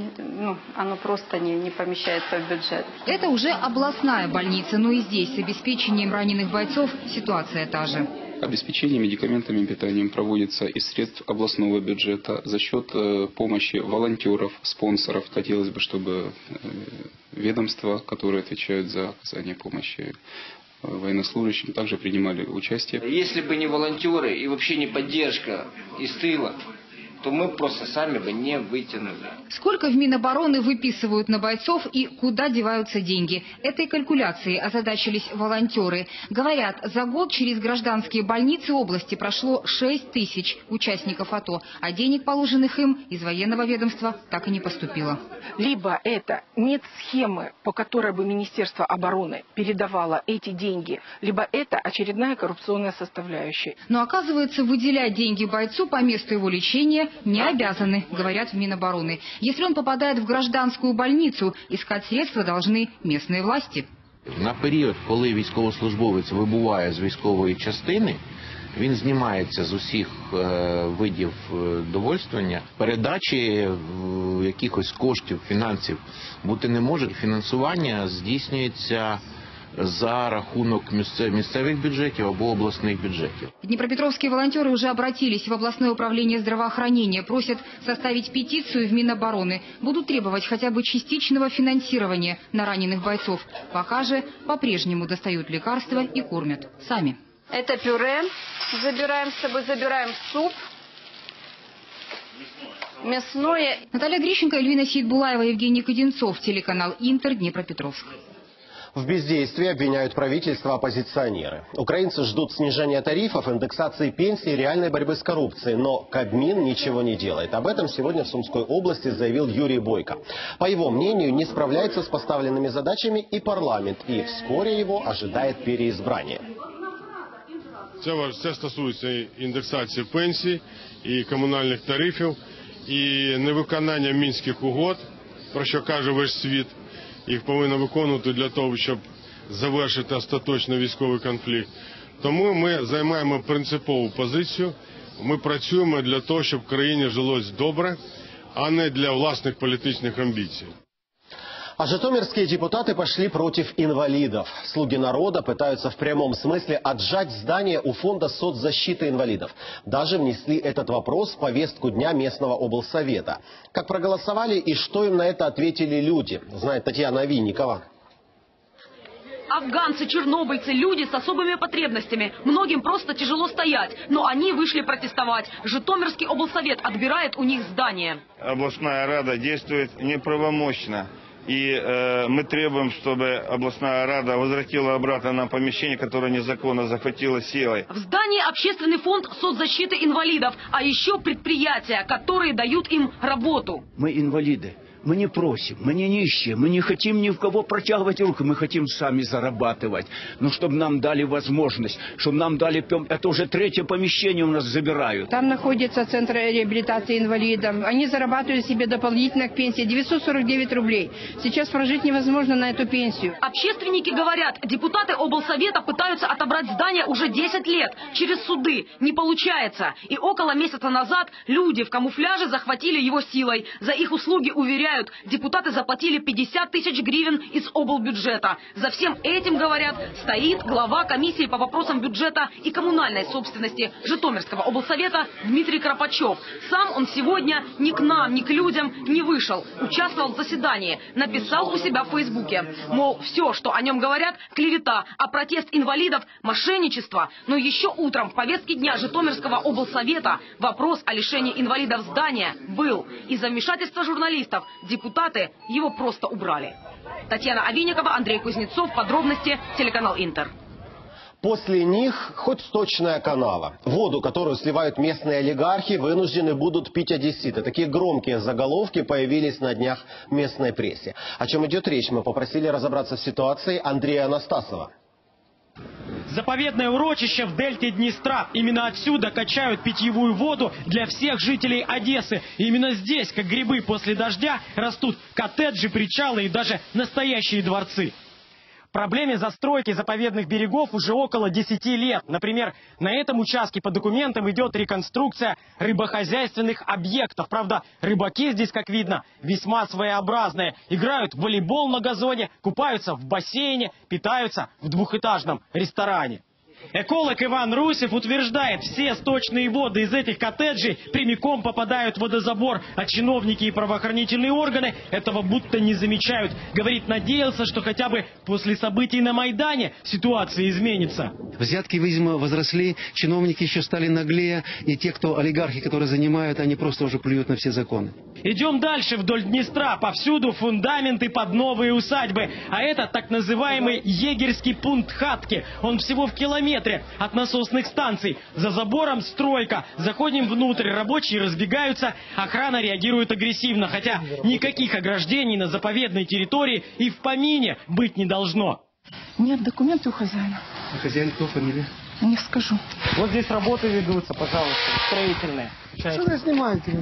оно просто не помещается в бюджет. Это уже областная больница, но и здесь с обеспечением раненых бойцов ситуация та же. Обеспечение медикаментами и питанием проводится из средств областного бюджета за счет помощи волонтеров, спонсоров. Хотелось бы, чтобы ведомства, которые отвечают за оказание помощи военнослужащим, также принимали участие. Если бы не волонтеры и вообще не поддержка из тыла, то мы просто сами бы не вытянули. Сколько в Минобороны выписывают на бойцов и куда деваются деньги? Этой калькуляцией озадачились волонтеры. Говорят, за год через гражданские больницы области прошло 6 тысяч участников АТО, а денег, положенных им, из военного ведомства так и не поступило. Либо это нет схемы, по которой бы Министерство обороны передавало эти деньги, либо это очередная коррупционная составляющая. Но оказывается, выделять деньги бойцу по месту его лечения не обязаны, говорят в Минобороны. Если он попадает в гражданскую больницу, искать средства должны местные власти. На період, коли військовослужбовець вибуває з військової частини, він знімається з усіх видів довольствування. Передачі якихось коштів, фінансів бути не може. Фінансування здійснюється за рахунок місцевих бюджетів або областных бюджетов. Днепропетровские волонтеры уже обратились в областное управление здравоохранения. Просят составить петицию в Минобороны. Будут требовать хотя бы частичного финансирования на раненых бойцов. Пока же по-прежнему достают лекарства и кормят сами. Это пюре. Забираем с собой, забираем суп. Мясное. Наталья Грищенко, Эльвина Сейдбулаева, Евгений Кодинцов. Телеканал Интер, Днепропетровск. В бездействии обвиняют правительство оппозиционеры. Украинцы ждут снижения тарифов, индексации пенсий и реальной борьбы с коррупцией. Но Кабмин ничего не делает. Об этом сегодня в Сумской области заявил Юрий Бойко. По его мнению, не справляется с поставленными задачами и парламент. И вскоре его ожидает переизбрание. Це стосується індексації пенсій, і комунальних тарифів, і невиконання Мінських угод, про що каже весь світ. Їх повинно виконувати для того, щоб завершити остаточно військовий конфлікт. Тому ми займаємо принципову позицію. Ми працюємо для того, щоб в країні жилось добре, а не для власних політичних амбіцій. А житомирские депутаты пошли против инвалидов. Слуги народа пытаются в прямом смысле отжать здание у фонда соцзащиты инвалидов. Даже внесли этот вопрос в повестку дня местного облсовета. Как проголосовали и что им на это ответили люди, знает Татьяна Винникова. Афганцы, чернобыльцы, люди с особыми потребностями. Многим просто тяжело стоять, но они вышли протестовать. Житомирский облсовет отбирает у них здание. Областная рада действует неправомочно. И мы требуем, чтобы областная рада возвратила обратно нам помещение, которое незаконно захватило силой. В здании общественный фонд соцзащиты инвалидов, а еще предприятия, которые дают им работу. Мы инвалиды. Мы не просим, мы не нищие, мы не хотим ни в кого протягивать руку, мы хотим сами зарабатывать. Но чтобы нам дали возможность, чтобы нам дали... Это уже третье помещение у нас забирают. Там находится центр реабилитации инвалидов. Они зарабатывают себе дополнительно к пенсии 949 рублей. Сейчас прожить невозможно на эту пенсию. Общественники говорят, депутаты облсовета пытаются отобрать здание уже 10 лет через суды. Не получается. И около месяца назад люди в камуфляже захватили его силой. За их услуги, уверяют, депутаты заплатили 50 тысяч гривен из облбюджета. За всем этим, говорят, стоит глава комиссии по вопросам бюджета и коммунальной собственности Житомирского облсовета Дмитрий Кропачев. Сам он сегодня ни к нам, ни к людям не вышел. Участвовал в заседании. Написал у себя в Фейсбуке. Мол, все, что о нем говорят, клевета, а протест инвалидов – мошенничество. Но еще утром в повестке дня Житомирского облсовета вопрос о лишении инвалидов здания был. Из-за вмешательства журналистов депутаты его просто убрали. Татьяна Авинникова, Андрей Кузнецов. Подробности. Телеканал Интер. После них хоть сточная канава. Воду, которую сливают местные олигархи, вынуждены будут пить одесситы. Такие громкие заголовки появились на днях в местной прессе. О чем идет речь, мы попросили разобраться в ситуации Андрея Анастасова. Заповедное урочище в дельте Днестра. Именно отсюда качают питьевую воду для всех жителей Одессы. И именно здесь, как грибы после дождя, растут коттеджи, причалы и даже настоящие дворцы. Проблеме застройки заповедных берегов уже около 10 лет. Например, на этом участке по документам идет реконструкция рыбохозяйственных объектов. Правда, рыбаки здесь, как видно, весьма своеобразные. Играют в волейбол на газоне, купаются в бассейне, питаются в двухэтажном ресторане. Эколог Иван Русев утверждает, все сточные воды из этих коттеджей прямиком попадают в водозабор, а чиновники и правоохранительные органы этого будто не замечают. Говорит, надеялся, что хотя бы после событий на Майдане ситуация изменится. Взятки, видимо, возросли, чиновники еще стали наглее, и те, кто олигархи, которые занимают, они просто уже плюют на все законы. Идем дальше вдоль Днестра. Повсюду фундаменты под новые усадьбы. А это так называемый егерский пункт Хатки. Он всего в километре от насосных станций. За забором стройка. Заходим внутрь, рабочие разбегаются, охрана реагирует агрессивно. Хотя никаких ограждений на заповедной территории и в помине быть не должно. Нет, документы у хозяина. А хозяин кто, фамилия? Не скажу. Вот здесь работы ведутся, пожалуйста, строительные. Что вы снимаете?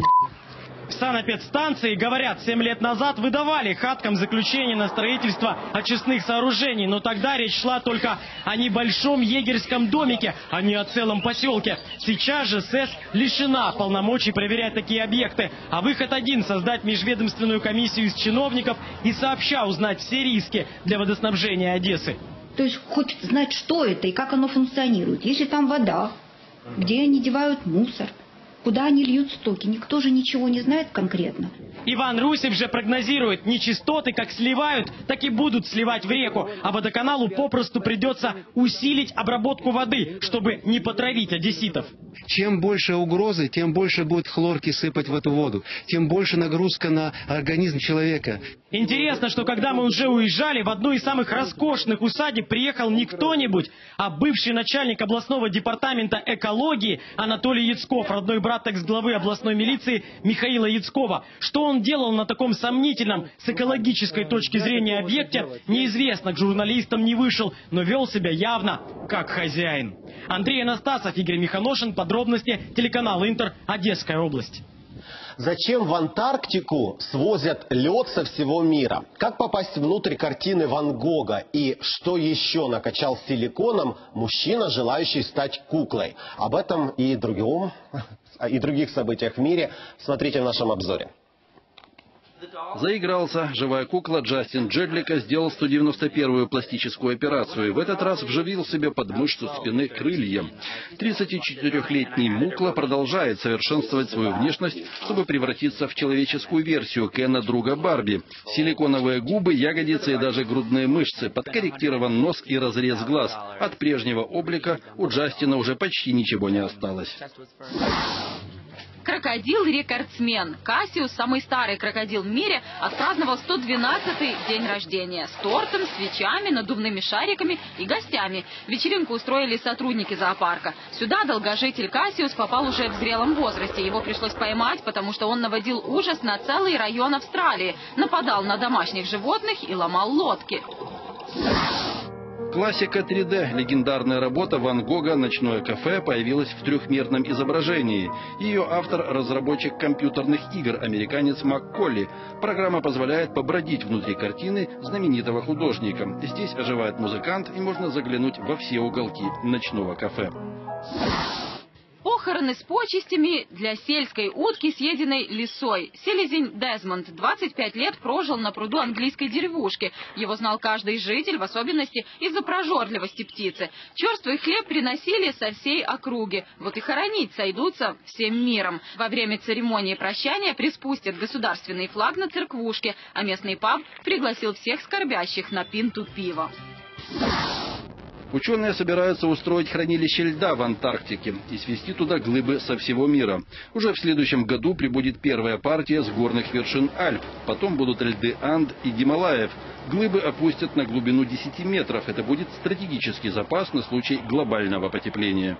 В санэпидстанции, говорят, 7 лет назад выдавали хаткам заключение на строительство очистных сооружений. Но тогда речь шла только о небольшом егерском домике, а не о целом поселке. Сейчас же СЭС лишена полномочий проверять такие объекты. А выход один – создать межведомственную комиссию из чиновников и сообща узнать все риски для водоснабжения Одессы. То есть хоть знать, что это и как оно функционирует. Если там вода, где они девают мусор, куда они льют стоки, никто же ничего не знает конкретно. Иван Русев же прогнозирует, нечистоты как сливают, так и будут сливать в реку. А водоканалу попросту придется усилить обработку воды, чтобы не потравить одесситов. Чем больше угрозы, тем больше будет хлорки сыпать в эту воду. Тем больше нагрузка на организм человека. Интересно, что когда мы уже уезжали, в одну из самых роскошных усадеб приехал не кто-нибудь, а бывший начальник областного департамента экологии Анатолий Яцков, родной брат экс-главы областной милиции Михаила Яцкова. Что он делал на таком сомнительном с экологической точки зрения объекте, неизвестно, к журналистам не вышел, но вел себя явно как хозяин. Андрей Анастасов, Игорь Миханошин. Подробности. Телеканал Интер. Одесская область. Зачем в Антарктику свозят лед со всего мира? Как попасть внутрь картины Ван Гога? И что еще накачал силиконом мужчина, желающий стать куклой? Об этом и других событиях в мире смотрите в нашем обзоре. Заигрался. Живая кукла Джастин Джедлика сделал 191-ю пластическую операцию. В этот раз вживил себе под мышцу спины крылья. 34-летний Мукла продолжает совершенствовать свою внешность, чтобы превратиться в человеческую версию Кена, друга Барби. Силиконовые губы, ягодицы и даже грудные мышцы, подкорректирован нос и разрез глаз. От прежнего облика у Джастина уже почти ничего не осталось. Крокодил-рекордсмен. Кассиус, самый старый крокодил в мире, отпраздновал 112-й день рождения. С тортом, свечами, надувными шариками и гостями. Вечеринку устроили сотрудники зоопарка. Сюда долгожитель Кассиус попал уже в зрелом возрасте. Его пришлось поймать, потому что он наводил ужас на целый район Австралии. Нападал на домашних животных и ломал лодки. Классика 3D, легендарная работа Ван Гога «Ночное кафе» появилась в трехмерном изображении. Ее автор – разработчик компьютерных игр, американец Макколли. Программа позволяет побродить внутри картины знаменитого художника. Здесь оживает музыкант, и можно заглянуть во все уголки ночного кафе. Похороны с почестями для сельской утки, съеденной лисой. Селезень Дезмонд 25 лет прожил на пруду английской деревушки. Его знал каждый житель, в особенности из-за прожорливости птицы. Черствый хлеб приносили со всей округи. Вот и хоронить сойдутся всем миром. Во время церемонии прощания приспустят государственный флаг на церквушке, а местный паб пригласил всех скорбящих на пинту пива. Ученые собираются устроить хранилище льда в Антарктике и свезти туда глыбы со всего мира. Уже в следующем году прибудет первая партия с горных вершин Альп. Потом будут льды Анд и Гималаев. Глыбы опустят на глубину 10 метров. Это будет стратегический запас на случай глобального потепления.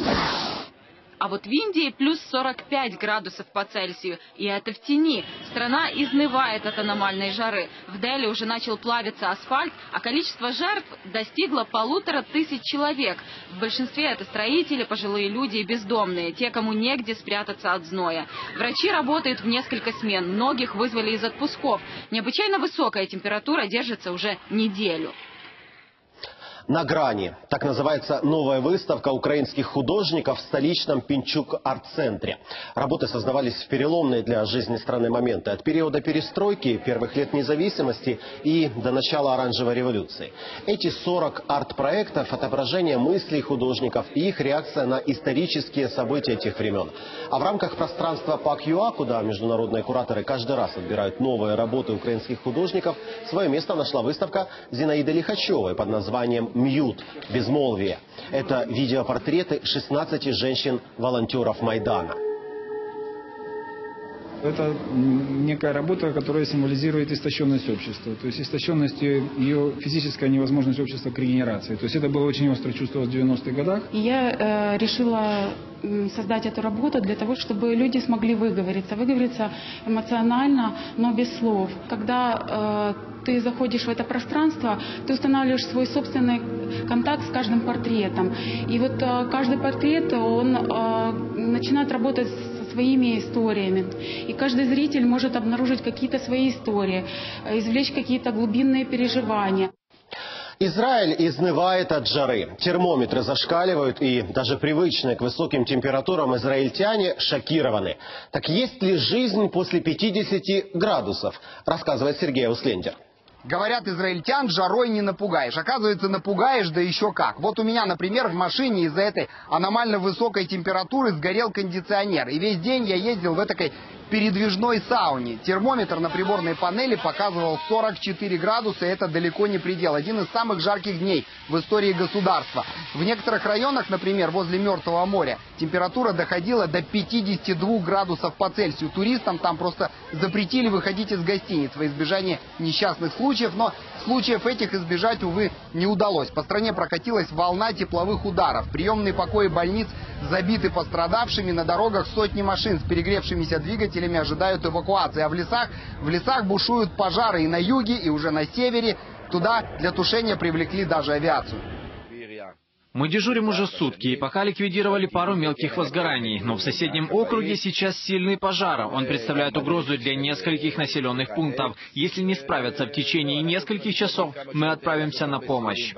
А вот в Индии плюс 45 градусов по Цельсию. И это в тени. Страна изнывает от аномальной жары. В Дели уже начал плавиться асфальт, а количество жертв достигло 1500 человек. В большинстве это строители, пожилые люди и бездомные, те, кому негде спрятаться от зноя. Врачи работают в несколько смен, многих вызвали из отпусков. Необычайно высокая температура держится уже неделю. На грани. Так называется новая выставка украинских художников в столичном Пинчук-арт-центре. Работы создавались в переломные для жизни страны моменты. От периода перестройки, первых лет независимости и до начала оранжевой революции. Эти 40 арт-проектов – отображение мыслей художников и их реакция на исторические события тех времен. А в рамках пространства ПАК.ЮА, куда международные кураторы каждый раз отбирают новые работы украинских художников, свое место нашла выставка Зинаиды Лихачевой под названием «Мьют. Безмолвие». Это видеопортреты 16 женщин-волонтеров Майдана. Это некая работа, которая символизирует истощенность общества. То есть истощенность ее физическая невозможность общества к регенерации. То есть это было очень остро чувствовалось в 90-х годах. И я решила создать эту работу для того, чтобы люди смогли выговориться эмоционально, но без слов. Когда ты заходишь в это пространство, ты устанавливаешь свой собственный контакт с каждым портретом. И вот каждый портрет, он начинает работать со своими историями. И каждый зритель может обнаружить какие-то свои истории, извлечь какие-то глубинные переживания. Израиль изнывает от жары. Термометры зашкаливают, и даже привычные к высоким температурам израильтяне шокированы. Так есть ли жизнь после 50 градусов? Рассказывает Сергей Услендер. Говорят, израильтян жарой не напугаешь. Оказывается, напугаешь, да еще как. Вот у меня, например, в машине из-за этой аномально высокой температуры сгорел кондиционер. И весь день я ездил в этой передвижной сауне. Термометр на приборной панели показывал 44 градуса, и это далеко не предел. Один из самых жарких дней в истории государства. В некоторых районах, например, возле Мертвого моря, температура доходила до 52 градусов по Цельсию. Туристам там просто запретили выходить из гостиниц во избежание несчастных случаев, но случаев этих избежать, увы, не удалось. По стране прокатилась волна тепловых ударов. Приемные покои больниц забиты пострадавшими, на дорогах сотни машин с перегревшимися двигателями ожидают эвакуации. А в лесах бушуют пожары и на юге, и уже на севере. Туда для тушения привлекли даже авиацию. Мы дежурим уже сутки и пока ликвидировали пару мелких возгораний. Но в соседнем округе сейчас сильный пожар. Он представляет угрозу для нескольких населенных пунктов. Если не справятся в течение нескольких часов, мы отправимся на помощь.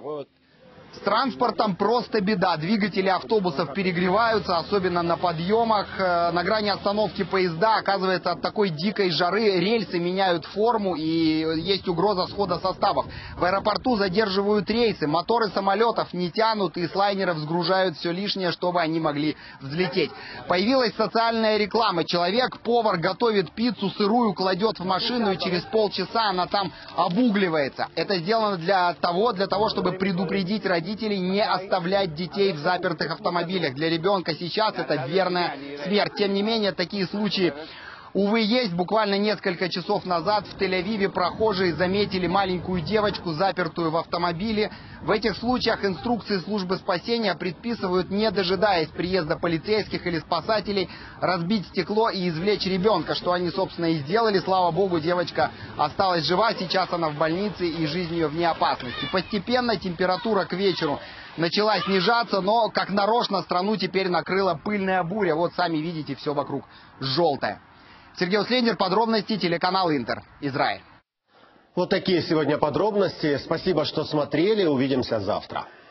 С транспортом просто беда. Двигатели автобусов перегреваются, особенно на подъемах. На грани остановки поезда, оказывается, от такой дикой жары рельсы меняют форму и есть угроза схода составов. В аэропорту задерживают рейсы, моторы самолетов не тянут и с лайнеров сгружают все лишнее, чтобы они могли взлететь. Появилась социальная реклама. Человек, повар, готовит пиццу сырую, кладет в машину, и через полчаса она там обугливается. Это сделано для того, чтобы предупредить родителей не оставлять детей в запертых автомобилях. Для ребенка сейчас это верная смерть. Тем не менее, такие случаи, увы, есть. Буквально несколько часов назад в Тель-Авиве прохожие заметили маленькую девочку, запертую в автомобиле. В этих случаях инструкции службы спасения предписывают, не дожидаясь приезда полицейских или спасателей, разбить стекло и извлечь ребенка, что они, собственно, и сделали. Слава богу, девочка осталась жива, сейчас она в больнице и жизнь ее вне опасности. Постепенно температура к вечеру начала снижаться, но как нарочно страну теперь накрыла пыльная буря. Вот сами видите, все вокруг желтое. Сергей Услендер, подробности, телеканал Интер, Израиль. Вот такие сегодня подробности. Спасибо, что смотрели. Увидимся завтра.